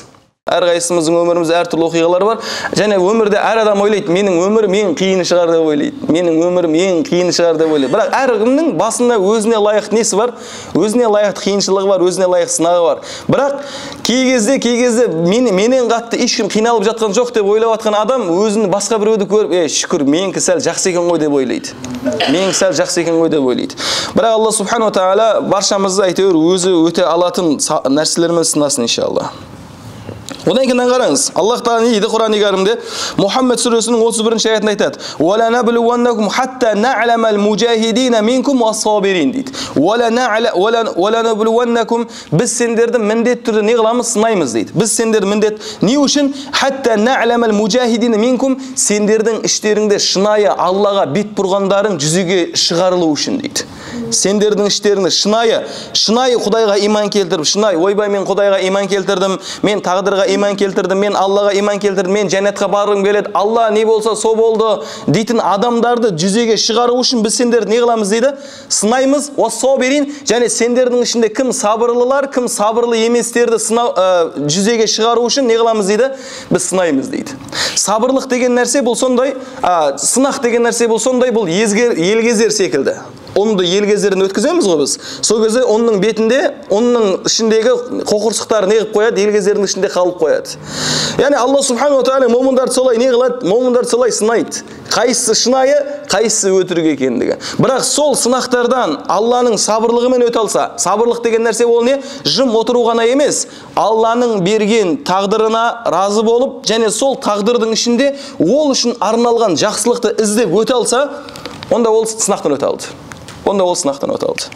Әр қайсымыздың өмірімізде әртүрлі оқиғалар бар. Және өмірде әр адам ойлайды, менің өмірім ең қиыны шығар деп ойлайды. Менің өмірім ең қиыны шығар деп ойлайды. Бірақ әркімнің басында өзіне лайық несі бар? Өзіне лайық қиыншылығы бар, өзіне лайық сынағы бар. Бірақ кей кезде, кей кезде мен, менен қатты ешкім қиналып жатқан жоқ деп ойлап жатқан адам өзін басқа біреуді көріп, е, шүкір, менікі сәл жақсы екен ғой деп ойлайды. Менің сәл жақсы екен ғой деп ойлайды. Бірақ Алла субхану тағала баршамызды әйтеуір өзі өте алатын нәрселермен сынасын иншалла. Одан кейін қараңыз, Аллах Тағала не дейді Құран-ы Кәрімде? Мұхаммед сүресінің отыз бірінші аятында айтады: "Уала набluwannakum hatta na'lamal mujahidina minkum was-sabirin" дейді. Уала набluwannakum, біз сендерді міндетті түрде не қыламыз? Сынаймыз дейді. Біз сендерді міндет не үшін? Hatta na'lamal mujahidina minkum, сендердің іштеріңде шынайы Аллаға бет бұрғандарың жүзеге шығарылу үшін дейді. Сендердің іштеріңде шынайы, шынайы Құдайға иман келтіріп, шынайы, ойбай мен Құдайға иман келтірдім, мен тағдырға иман келтірдім, мен Аллаға иман келтірдім, мен жәннатқа барғым келеді, Алла не болса со болды дейтін адамдарды жүзеге шығару үшін біз сендерді не қыламыз дейді? Сынаймыз. Уас-сабирин, және сендердің ішінде кім сабырлылар, кім сабырлы еместерді сынау, ә, жүзеге шығару үшін не қыламыз дейді? Біз сынаймыз дейді. Сабырлық деген нәрсе бұл сондай, ә, сынақ деген нәрсе бұл сондай, бұл езгер, елгезер секілді. Онды елгезерін өткіземіз ғой біз. Сол кезде оның бетінде, оның ішіндегі қоқырсықтар не қылып қояды, елгезердің ішінде қалып қояды. Яғни Алла субхану тағала момындарды солай не қылады? Момындарды солай сынайды. Қайсысы шынайы, қайсысы өтірік екендігі. Бірақ сол сынақтардан Алланың сабырлығымен өте алса, сабырлық деген нәрсе ол не? Жым отыру ғана емес, Алланың берген тағдырына разы болып, және сол тағдырдың ішінде ол үшін арналған жақсылықты іздеп өте алса, онда ол сынақтан өте алды. Онда ол сынақтан өте алды.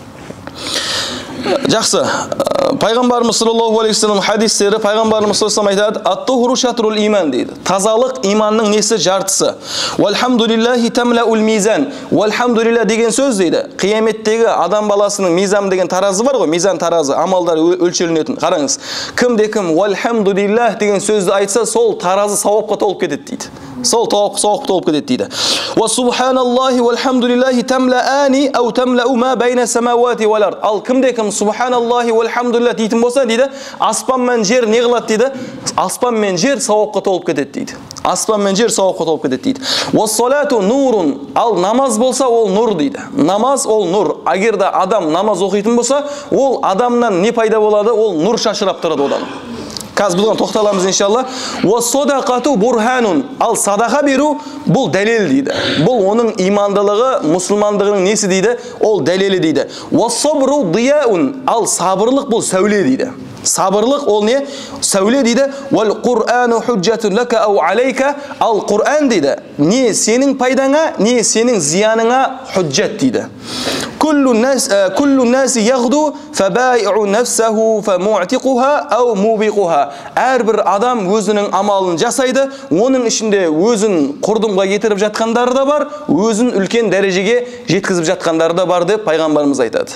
Жақсы. Пайғамбарымыз саллаллаху алейхи ва саллям хадистері, пайғамбарымыз саллаллаху алейхи ва саллям айтады: "Ат-тухру шатрул иман" дейді. Тазалық иманның несі? Жартысы. "Вальхамдулиллахи тамлаул мизан". Вальхамдулилла деген сөз дейді. Қияметтегі адам баласының мизан деген таразы бар ғой, мизан таразы, амалдар өлшелінетін. Қараңыз. Кімде кім вальхамдулиллах деген сөзді айтса, сол таразы сауапқа толып кетеді дейді. Сол сауап толып кетеді дейді. "Ва субханаллахи вальхамдулиллахи тамлаани ау тамлау ма байна самауати вал ард". Ал кімде кім субханаллахи вальхамдулиллах дейтін болса дейді, аспан мен жер не қылады дейді? Аспан мен жер сауапқа толып кетеді дейді. Аспан мен жер сауапқа толып кетеді дейді. "Ва салату нурун", ал намаз болса ол нұр дейді. Намаз ол нұр. Егер де адам намаз оқитын болса, ол адамнан не пайда болады? Ол нұр шашырап тұрады одан. Қазір бұдан тоқталамыз иншалла. "Уас-садақату бурханун", ал садақа беру бұл дәлел дейді. Бұл оның имандылығы, мұсылмандығының несі дейді? Ол дәлелі дейді. "Уас-сабру дияун", ал сабырлық бұл сәуле дейді. Сабырлық ол не? Сәуле дейді. "Вал Qur'anu hujjatun laka aw alayka", ал Құр'ан дейді. Не сенің пайдаңа, не сенің зияныңа худжат дейді. "Kullu nas kullu nas yaghdu fabai'u nafsahu famu'tiquha aw mubiquha". Әрбір адам өзінің амалын жасайды, оның ішінде өзін құрдымға кетіріп жатқандары да бар, өзін үлкен дәрежеге жеткізіп жатқандары да бар деп пайғамбарымыз айтады.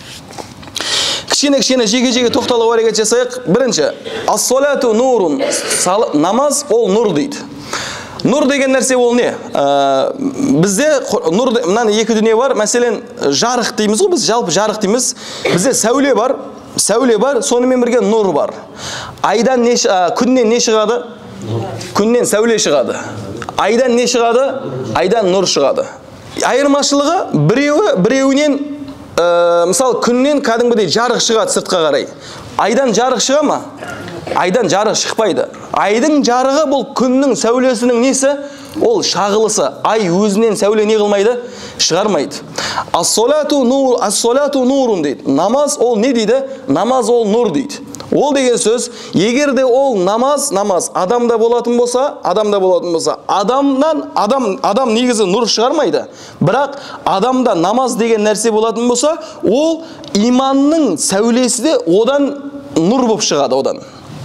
Кішкене-кішкене жеге-жеге тоқталуға әрекет жасайық. Бірінші, ас-салату нурун, намаз ол нұр дейді. Нұр деген нәрсе ол не? Ә, бізде нұр, мынаны екі дүние бар. Мәселен, жарық дейміз ғой, біз жалпы жарық дейміз. Бізде сәуле бар, сәуле бар, сонымен бірге нұр бар. Айдан не, ә, күннен не шығады? Күннен сәуле шығады. Айдан не шығады? Айдан нұр шығады. Айырмашылығы біреуі біреуінен, ә, мысалы күннен кәдімгідей жарық шығады сыртқа қарай. Айдан жарық шыға ма? Айдан жарық шықпайды. Айдың жарығы бұл күннің сәулесінің несі? Ол шағылысы. Ай өзінен сәуле не қылмайды? Шығармайды. Ас-салату нур, ас-салату нурун дейді. Намаз ол не дейді? Намаз ол нұр дейді. Ол деген сөз, егер де ол намаз, намаз адамда болатын болса, адамда болатын болса, адамнан адам адам негізі нұр шығармайды. Бірақ адамда намаз деген нәрсе болатын болса, ол иманның сәулесі де одан нұр болып шығады одан.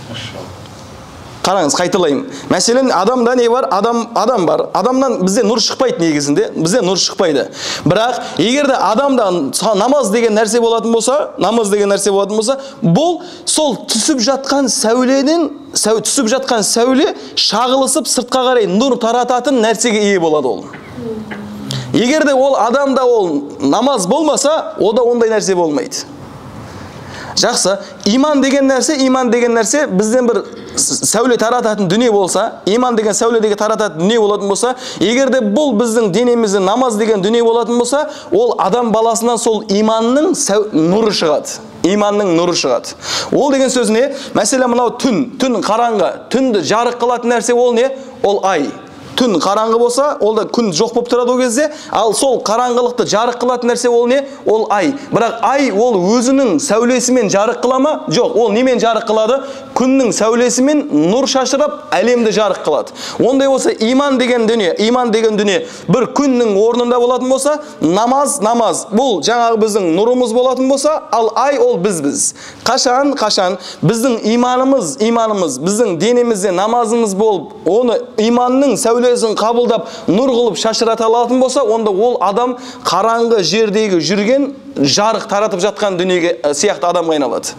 Қараңыз, қайталайым. Мәселен, адамда не бар? Адам адам бар. Адамнан бізде нұр шықпайды негізінде. Бізде нұр шықпайды. Бірақ егер де адамда намаз деген нәрсе болатын болса, намаз деген нәрсе болатын болса, бұл сол түсіп жатқан сәуленің, түсіп жатқан сәуле шағылысып сыртқа қарай нұр тарататын нәрсеге ие болады ол. Егер де ол адамда ол намаз болмаса, ода ондай нәрсе болмайды. Жақсы, иман деген нәрсе, иман деген нәрсе бізден бір сәуле тарататын дүние болса, иман деген сәуледегі тарататын дүние болатын болса, егер де бұл біздің денемізде намаз деген дүние болатын болса, ол адам баласынан сол иманның нұры шығады. Иманның нұры шығады. Ол деген сөз не? Мәселен, мынау түн, түн қараңғы, түнді жарық қылатын нәрсе ол не? Ол ай. Түн қараңғы болса, ол да күн жоқ болып тұрады ол кезде, ал сол қараңғылықты жарық қылатын нәрсе ол не? Ол ай. Бірақ ай ол өзінің сәулесімен жарық қыла ма? Жоқ, ол немен жарық қылады? Күннің сәулесімен нұр шашырап, әлемді жарық қылады. Ондай болса, иман деген дүние, иман деген дүние бір күннің орнында болатын болса, намаз, намаз. Бұл жаңағы біздің нұрымыз болатын болса, ал ай ол біз-біз. Қашан, қашан біздің иманымыз, иманымыз, біздің денемізде намазымыз болып, оны иманның сәулесін қабылдап, нұр қылып шашырата алатын болса, онда ол адам қараңғы жердегі жүрген жарық таратып жатқан дүниеге сияқты адамға айналады.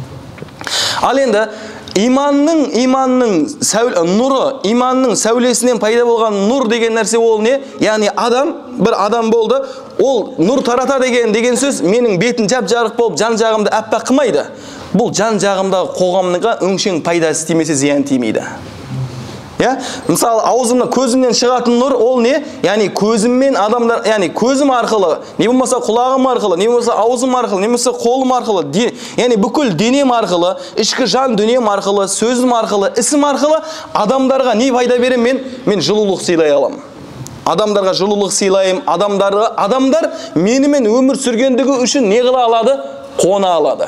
Ал енді иманның иманның сәуле нұры, иманның сәулесінен пайда болған нұр деген нәрсе ол не? Яғни адам, бір адам болды, ол нұр тарата деген деген сөз менің бетім жап жарық болып, жан жағымды аппақ қылмайды. Бұл жан жағымдағы қоғамға өңшең пайда істемесе зиян тимейді. Ya, мысалы аузымнан көзімнен шығатын нұр ол не? Яғни көзіммен адамдар, яғни көзім арқылы, не болмаса құлағым арқылы, не болмаса аузым арқылы, не болмаса қолым арқылы, яғни бүкіл денем арқылы, ішкі жан дүнием арқылы, сөзім арқылы, ісім арқылы адамдарға не пайда берем мен? Мен жылулық сыйлай аламын. Адамдарға жылулық сыйлайым, адамдарға, адамдар менімен өмір сүргендігі үшін не қыла алады? Қуана алады.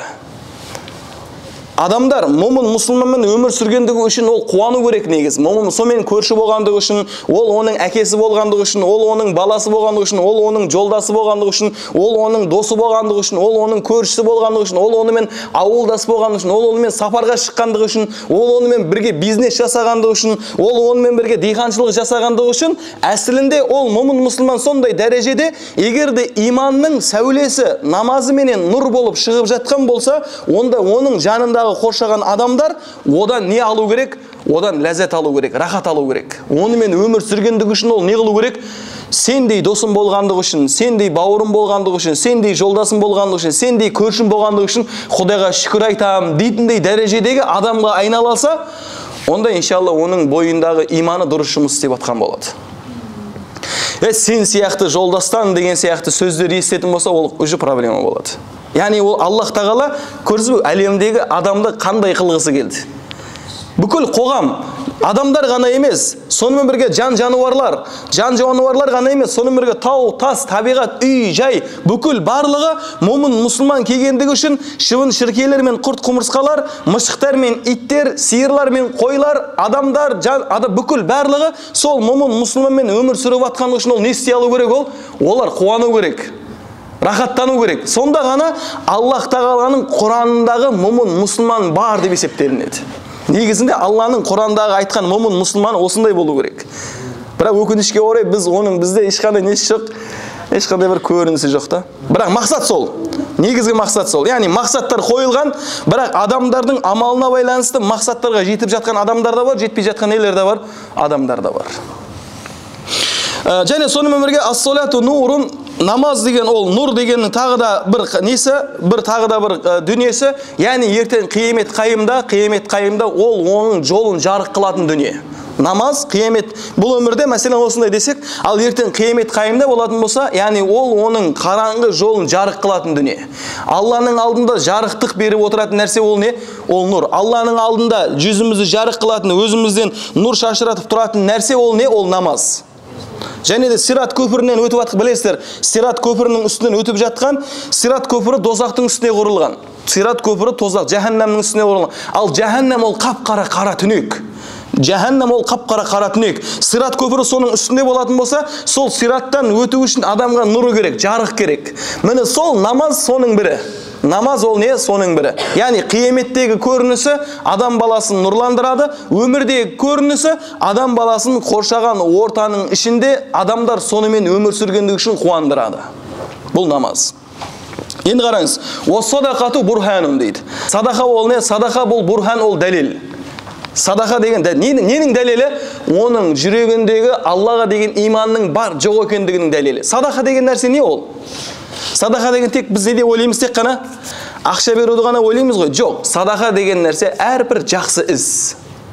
Адамдар момын мұсылманмен өмір сүргендігі үшін ол қуану керек негіз. Момын сонымен көрші болғандығы үшін, ол оның әкесі болғандығы үшін, ол оның баласы болғандығы үшін, ол оның жолдасы болғандығы үшін, ол оның досы болғандығы үшін, ол оның көршісі болғандығы үшін, ол онымен ауылдас болғандығы үшін, ол онымен сапарға шыққандығы үшін, ол онымен бірге бизнес жасағандығы үшін, ол онымен бірге диқаншылық жасағандығы үшін, әсілінде ол момын мұсылман сондай дәрежеде, егер де иманның сәулесі намазы менен нұр болып шығып жатқан болса, онда оның жанында қоршаған адамдар одан не алу керек? Одан ләззат алу керек, рахат алу керек. Онымен өмір сүргендігі үшін ол не қылу керек? Сендей досым болғандығы үшін, сендей бауырым болғандығы үшін, сендей жолдасым болғандығы үшін, сендей көршім болғандығы үшін Құдайға шүкір айтамын дейтіндей дәрежедегі адамға айналса, онда иншалла оның бойындағы иманы дұрыс жұмыс істеп жатқан болады. Е, сен сияқты жолдастан деген сияқты сөздер естетін болса, ол уже проблема болады. Яғни ол Аллах тағала көрсіз әлемдегі адамды қандай қылғысы келді. Бүкіл қоғам, адамдар ғана емес, сонымен бірге жан жануарлар, жан жануарлар ғана емес, сонымен бірге тау, тас, табиғат, үй, жай, бүкіл барлығы момын мұсылман келгендігі үшін шыбын шіркейлер мен құрт құмырсқалар, мышықтар мен иттер, сиырлар мен қойлар, адамдар, жан, адам бүкіл барлығы сол момын мұсылманмен өмір сүріп жатқаны үшін ол не істей алу керек ол? Олар қуану керек. Рахаттану керек. Сонда ғана Аллах тағаланың Құранындағы момын мұсылман бар деп есептелінеді. Негізінде Алланың Құрандағы айтқан момын мұсылман осындай болу керек. Бірақ өкінішке орай біз оның бізде ешқандай несі жоқ, ешқандай бір көрінісі жоқ та. Бірақ мақсат сол. Негізгі мақсат сол. Яғни мақсаттар қойылған, бірақ адамдардың амалына байланысты мақсаттарға жетіп жатқан адамдар да бар, жетпей жатқан нелер де бар, адамдар да бар. Және сонымен бірге ас-салату нурун, намаз деген ол нұр дегеннің тағы да бір несі, бір тағы да бір дүниесі, яғни ертең қиямет қайымда, қиямет қайымда ол оның жолын жарық қылатын дүние. Намаз, қиямет, бұл өмірде мәселен осындай десек, ал ертең қиямет қайымда болатын болса, яғни ол оның қараңғы жолын жарық қылатын дүние. Алланың алдында жарықтық беріп отыратын нәрсе ол не? Ол нұр. Алланың алдында жүзімізді жарық қылатын, өзімізден нұр шашыратып тұратын нәрсе ол не? Ол намаз. Және де Сират көпірінен өтіп жатқан, білесіздер, Сират көпірінің үстінен өтіп жатқан, Сират көпірі дозақтың үстіне құрылған. Сират көпірі тозақ, жаһаннамның үстіне құрылған. Ал жаһаннам ол қап-қара қара түнек. Жаһаннам ол қап-қара қара түнек. Сират көпірі соның үстінде болатын болса, сол Сираттан өту үшін адамға нұры керек, жарық керек. Міне сол намаз соның бірі. Намаз ол не? Соның бірі. Яғни қияметтегі көрінісі адам баласын нұрландырады, өмірдегі көрінісі адам баласын қоршаған ортаның ішінде адамдар сонымен өмір сүргендігі үшін қуандырады. Бұл намаз. Енді қараңыз, «Уас-садақату бурханун» дейді. Садақа ол не? Садақа бұл бурхан, ол дәлел. Садақа деген ненің дәлелі? Оның жүрегіндегі Аллаға деген иманның бар жоқ екендігінің дәлелі. Садақа деген нәрсе не ол? Садақа деген тек біз неде ойлаймыз, тек қана ақша беруді ғана ойлаймыз ғой? Жоқ, садақа деген нәрсе әрбір жақсы іс.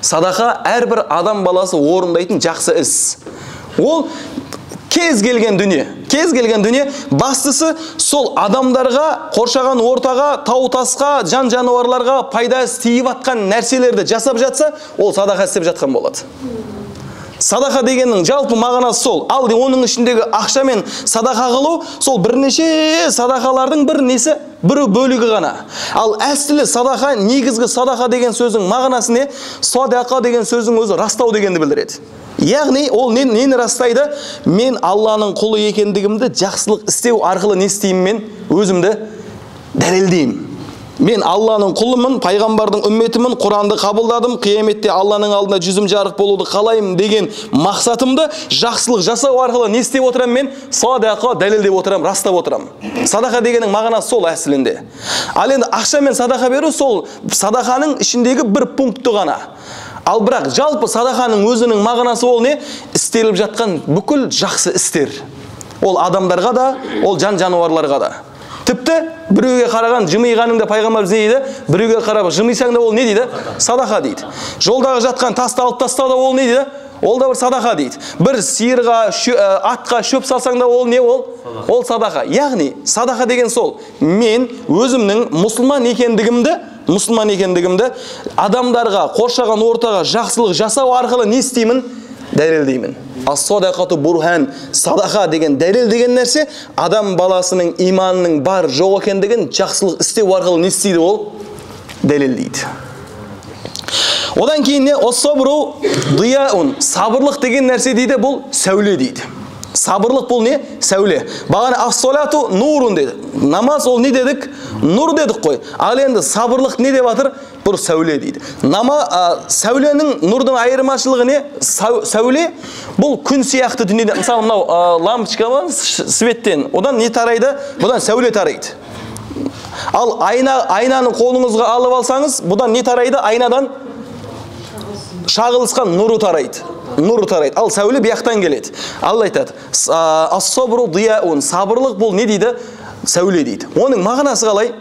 Садақа әрбір адам баласы орындайтын жақсы іс. Ол кез келген дүние, кез келген дүние, бастысы сол адамдарға, қоршаған ортаға, тау тасқа, жан жануарларға пайдасы тиіп атқан нәрселерді жасап жатса, ол садақа істеп жатқан болады. Садақа дегеннің жалпы мағынасы сол. Ал оның ішіндегі ақшамен садақа қылу, сол бірнеше садақалардың бір несі, бір бөлігі ғана. Ал әсілі садақа, негізгі садақа деген сөздің мағынасы не? Садақа деген сөздің өзі растау дегенді білдіреді. Яғни ол нені растайды? Мен Алланың құлы екендігімді жақсылық істеу арқылы не істеймін, мен өзімді дәлелдеймін. Мен Алланың құлымын, пайғамбардың үмметімін, Құранды қабылдадым, қияметте Алланың алдында жүзім жарық болуды қалаймын деген мақсатымды жақсылық жасау арқылы не істеп отырамын мен? Садақа дәлелдеп отырамын, растап отырамын. Садақа дегеннің мағынасы сол әсілінде. Ал енді ақша мен садақа беру сол садақаның ішіндегі бір пункті ғана. Ал бірақ жалпы садақаның өзінің мағынасы ол не? Істеліп жатқан бүкіл жақсы істер. Ол адамдарға да, ол жан жануарларға да. Тіпті біреуге қараған жымиғаныңда пайғамбар не дейді? Біреуге қарап жымисаң да ол не дейді? Садақа дейді. Жолдағы жатқан тасты алып тастау да ол не дейді? Ол да бір садақа дейді. Бір сиырға, атқа шөп салсаң да ол не ол? Ол садақа. Яғни садақа деген сол. Мен өзімнің мұсылман екендігімді, мұсылман екендігімді адамдарға, қоршаған ортаға жақсылық жасау арқылы не істеймін? Дәлелдеймін. Ас-садақату бурхан, садақа деген дәлел деген нәрсе адам баласының иманының бар жоқ екендігін жақсылық істеу арқылы не істейді ол? Дәлелдейді. Одан кейін не? Ос-сабру дияун, сабырлық деген нәрсе дейді, бұл сәуле дейді. Сабырлық бұл не? Сәуле. Бағана ас-салату нурун деді. Намаз ол не дедік? Нұр дедік қой. Ал енді сабырлық не деп атыр? Бұл сәуле дейді. Нама сәуленің нұрдың айырмашылығы не? Сәуле бұл күн сияқты дүниеде. Мысалы мынау лампочка бар светтен. Одан не тарайды? Бұдан сәуле тарайды. Ал айна айнаны қолыңызға алып алсаңыз, бұдан не тарайды? Айнадан шағылысқан нұры тарайды. Нұры тарайды. Ал сәуле бияқтан келеді. Алла айтады, ас-сабру дияун, сабырлық бұл не дейді? Сәуле дейді. Оның мағынасы қалай?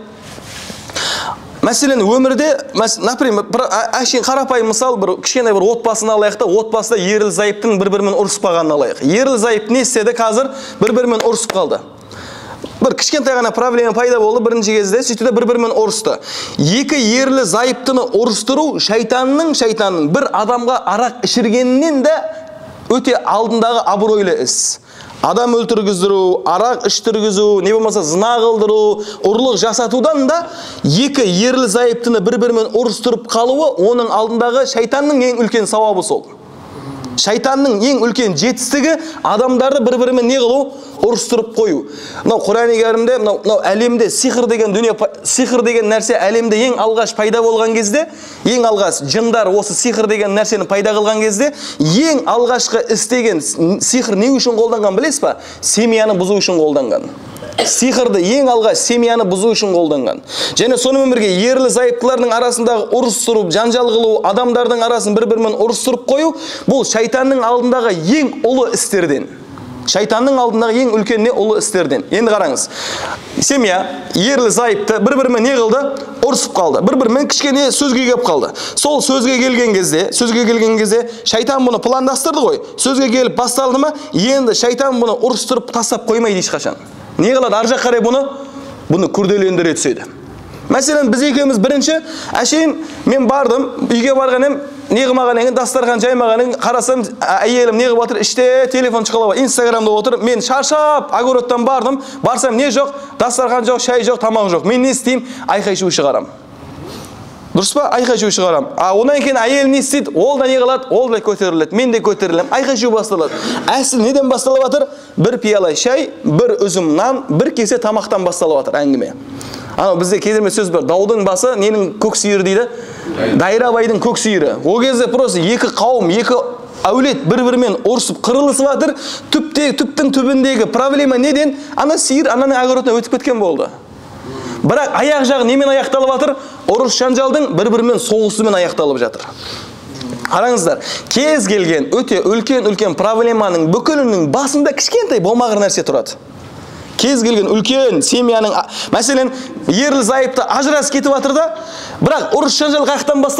Мәселен өмірде, например, әшейін қарапайым мысал, бір кішкене бір отбасын алайық та, отбасында ерлі зайыптың бір-бірімен ұрыспағанын алайық. Ерлі зайып не істеді? Қазір бір-бірімен ұрысып қалды. Бір кішкентай ғана проблема пайда болды бірінші кезде, сөйтті де бір-бірімен ұрысты. Екі ерлі зайыптыны ұрыстыру шайтанның, шайтанның бір адамға арақ ішіргенінен де өте алдындағы абыройлы іс. Адам өлтіргіздіру, арақ іштіргізу, не болмаса зына қылдыру, ұрлық жасатудан да екі ерлі зайыптыны бір-бірімен ұрыстырып қалуы оның алдындағы шайтанның ең үлкен сауабы сол. Шайтанның ең үлкен жетістігі адамдарды бір-бірімен не қылу? Ұрыстырып қою. Мынау Құран-ы Кәрімде, мынау әлемде сихыр деген дүние, сихыр деген нәрсе әлемде ең алғаш пайда болған кезде, ең алғаш жындар осы сихыр деген нәрсені пайда қылған кезде, ең алғашқы істеген сихыр не үшін қолданған білесіз ба? Семьяны бұзу үшін қолданған. Сихырды ең алғаш семьяны бұзу үшін қолданған. Және сонымен бірге ерлі зайыптылардың арасындағы ұрыстырып, жанжал қылу, адамдардың арасын бір-бірімен ұрыстырып қою, бұл шайтанның алдындағы ең ұлы істерден. Шайтанның алдындағы ең үлкен не? Ұлы істерден. Енді қараңыз. Семья ерлі зайыпты бір-бірімен не қылды? Ұрысып қалды. Бір-бірімен кішкене сөзге келіп қалды. Сол сөзге келген кезде, сөзге келген кезде шайтан бұны пландастырды ғой. Сөзге келіп басталды ма? Енді шайтан бұны ұрыстырып тастап қоймайды ешқашан. Не қылады? Ар жақ қарай бұны бұны күрделендіре түседі. Мәселен, біз екеуміз бірінші, әшейін мен бардым, үйге барған ем, не қылмаған ең, дастархан жаймаған ең, қарасам, әйелім не қылып отыр, іште телефон шықылап, инстаграмда отыр, мен шаршап, огородтан бардым, барсам не жоқ, дастархан жоқ, шай жоқ, тамақ жоқ. Мен не істеймін? Айқай шу шығарам. Дұрыс па? Айқай шу шығарам. А одан кейін әйел не істейді? Ол да не қылады? Ол да көтеріледі, мен де көтерілем. Айқай шу басталады. Әсіл неден басталып жатыр? Бір пиала шай, бір үзім нан, бір кесе тамақтан басталып жатыр әңгіме. Анау бізде кезірме сөз бар, даудың басы ненің көк сүйірі дейді? Дайрабайдың көк сүйірі. О кезде просто екі қауым, екі әулет бір-бірімен ұрысып қырылысып жатыр. Түптегі, түптің түбіндегі проблема неден? Ана сүйір ананың огородына өтіп кеткен болды. Бірақ аяқ жағы немен аяқталып жатыр? Ұрыс жанжалдың бір-бірімен соғысымен аяқталып жатыр. Қараңыздар, кез келген өте үлкен-үлкен проблеманың бүкілінің басында кішкентай болмағыр нәрсе тұрады. Кез келген үлкен семьяның, мәселен, ерлі зайыпты ажырасып кетіп жатыр да, бірақ ұрыс жанжал қаяқтан басталған?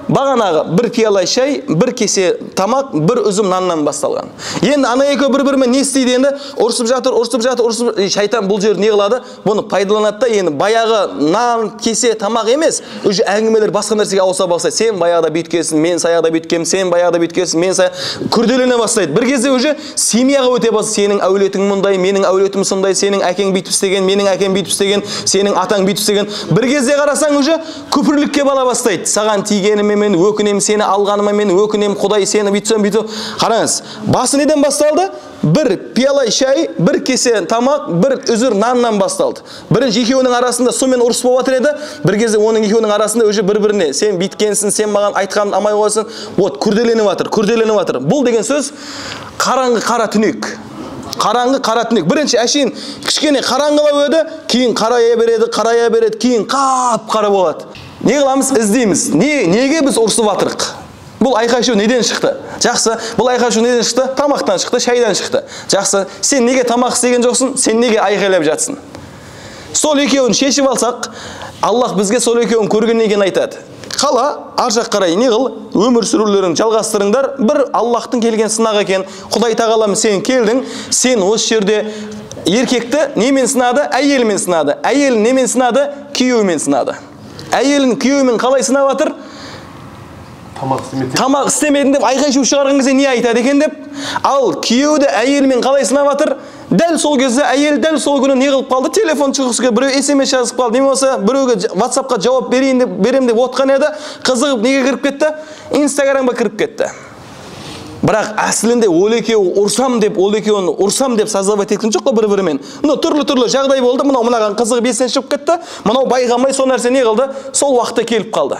бағанағы бір пиала шай, бір кесе тамақ, бір үзім наннан басталған. Енді ана екеуі бір-бірімен не істейді енді? Ұрсып жатыр, ұрсып жатыр, ұрсып шайтан бұл жер не қылады? Бұны пайдаланады да, енді баяғы нан, кесе, тамақ емес, уже әңгімелер басқа нәрсеге ауыса бастайды. Сен баяғыда бүйткенсің, мен саяғыда бүйткем, сен баяғыда бүйткенсің, мен сая күрделене бастайды. Бір кезде уже семьяға өте бастайды. Сенің әулетің мұндай, менің әулетім сондай, сенің әкең бүйтіп істеген, менің әкем бүйтіп істеген, сенің атаң бүйтіп істеген. Бір кезде қарасаң уже күпірлікке бала бастайды. Саған тигеніме мен өкінем, сені алғаныма мен өкінем, Құдай сені бүйтсем бүйтіп. Қараңыз, басы неден басталды? Бір пиала шай, бір кесе тамақ, бір үзір наннан басталды. Бірінші екеуінің арасында сумен ұрыс болып жатыр еді. Бір кезде оның екеуінің арасында уже бір-біріне сен бүйткенсің, сен маған айтқанын амай қойсың. Вот күрделеніп жатыр, күрделеніп жатыр. Бұл деген сөз қараңғы қара түнек. Қараңғы қара түнек. Бірінші әшейін кішкене қараңғылау еді, кейін қарая береді, қарая береді, кейін қап-қара болады. Не қыламыз? Іздейміз. Не, неге біз ұрысып жатырық? Бұл айқай-шу неден шықты? Жақсы, бұл айқай-шу неден шықты? Тамақтан шықты, шайдан шықты. Жақсы, сен неге тамақ істеген жоқсың? Сен неге айқайлап жатсың? Сол екеуін шешіп алсақ, Аллах бізге сол екеуін көргеннен кейін айтады. Қала, ар жақ қарай не қыл, өмір сүрулерін жалғастырыңдар. Bir Аллахтың келген сынақ екен. Құдай тағалам сен келдің, сен осы жерде еркекті немен сынады? Әйелмен сынады. Әйелін немен сынады? Күйеуімен сынады. Әйелін күйеуімен қалай сынап жатыр? Тамақ істемедің деп айқай-шу шығарған кезде не айтады екен деп. Ал күйеуді әйелімен қалай сынап жатыр? Дәл сол кезде әйел дәл сол күні не қылып қалды? Телефон шығысқа біреу смс жазып қалды. Не болса біреуге WhatsAppқа жауап берейін деп берем деп отқан еді. Қызығып неге кіріп кетті? Инстаграмға кіріп кетті. Бірақ әсілінде ол екеуі ұрсам деп, ол екеуін ұрсам деп создавать еткен жоқ қой бір-бірімен. Ну, түрлі-түрлі жағдай болды. Мынау мынаған қызығып есінен шығып кетті. Мынау байқамай сол нәрсе не қылды? Сол уақытта келіп қалды.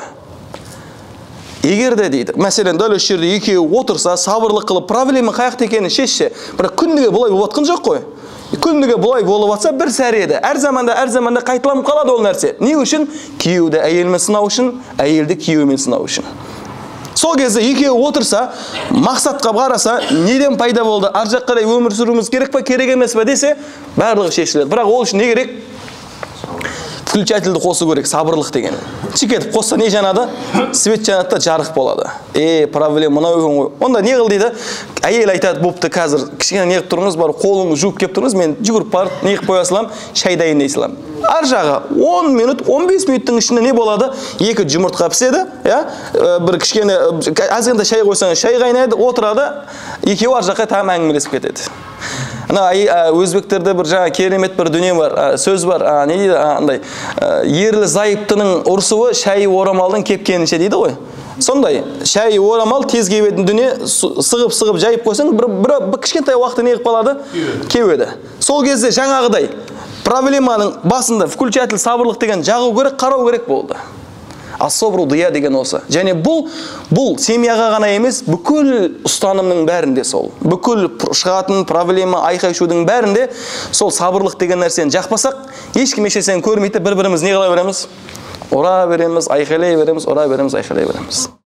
Егер де дейді, мәселен дәл осы жерде екеуі отырса, сабырлық қылып, проблема қаяқта екенін шешсе, бірақ күндіге бұлай болып жатқан жоқ қой. Күндіге бұлай болып жатса бір сәреді. Әр заманда, әр заманда қайталанып қалады ол нәрсе. Не үшін? Күйеуді әйелмен сынау үшін, әйелді күйеуімен сынау үшін. Сол кезде екеуі отырса, мақсатқа қараса, неден пайда болды? Ар жақ қарай өмір сүруіміз керек па, керек емес па десе, барлығы шешіледі. Бірақ ол үшін не керек? Включательді қосу керек, сабырлық деген. Чекетіп қосса не жанады? Свет жанады да жарық болады. Е, проблема мынау екен ғой. Онда не қыл дейді? Әйел айтады, бопты қазір кішкене не қылып тұрыңыз, бар қолыңды жуып кеп тұрыңыз, мен жүгіріп барып не қылып қоя салам, шай дайындай салам. Ар жағы он минут, он бес минуттың ішінде не болады? Екі жұмыртқа піседі, я? Бір кішкене азғанда шай қойсаңыз, шай қайнайды, отырады, екеуі ар жаққа там әңгімелесіп кетеді. Ана өзбектерде бір жаңа керемет бір дүние бар, сөз бар, не дейді, андай ерлі зайыптының ұрсуы шайы орамалдың кепкенінше дейді ғой. Сондай, шайы орамал тез кебетін дүние сығып-сығып жайып қойсаң, бір кішкентай уақытта не қылып қалады? Кебеді. Сол кезде жаңағыдай проблеманың басында включатель сабырлық деген жағу керек, қарау керек болды. Асобру дия деген осы. Және бұл бұл семьяға ғана емес, бүкіл ұстанымның бәрінде сол. Бүкіл шығатын проблема, айқай-шудың бәрінде сол сабырлық деген нәрсені жақпасақ, ешкім ешесен көрмейді, бір-біріміз не қыла береміз? Ұра береміз, айқайлай береміз, ұра береміз, айқайлай береміз.